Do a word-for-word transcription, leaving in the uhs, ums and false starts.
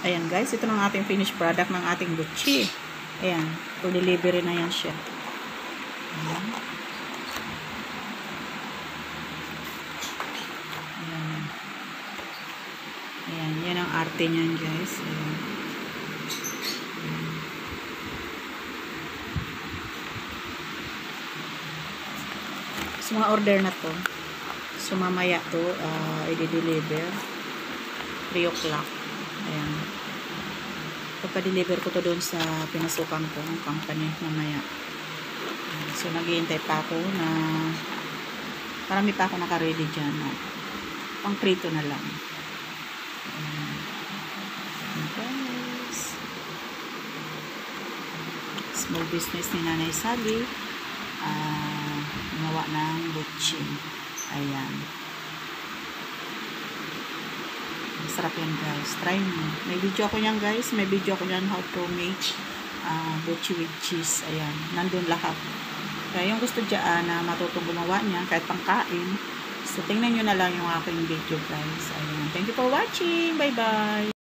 Ayan guys, ito na ang ating finished product ng ating buchi. Ayan, for delivery na yan siya. Ayan. Ayan. Ayan, yan ang arte niyan guys. Ayan. Ayan. So, mga order na to. So, mamaya to, uh, i-deliver. three o'clock. Ayan. Pagka-deliver ko to doon sa pinasukan ko ng company mamaya. So, naghihintay pa ako na marami pa ako naka-ready dyan. No? Pang prito na lang. Ayan. Guys. Small business ni Nanay Sally. Uh, gumawa ng buchi. Ayan. Masarap yan guys. Try mo. May video ko yan guys. May video ko yan how to make uh, buchi with cheese. Ayan. Nandun lahat. Kaya yung gusto dyan na matutong gumawa niya kahit pangkain. So tingnan nyo na lang yung aking video guys. Ayan. Thank you for watching. Bye bye.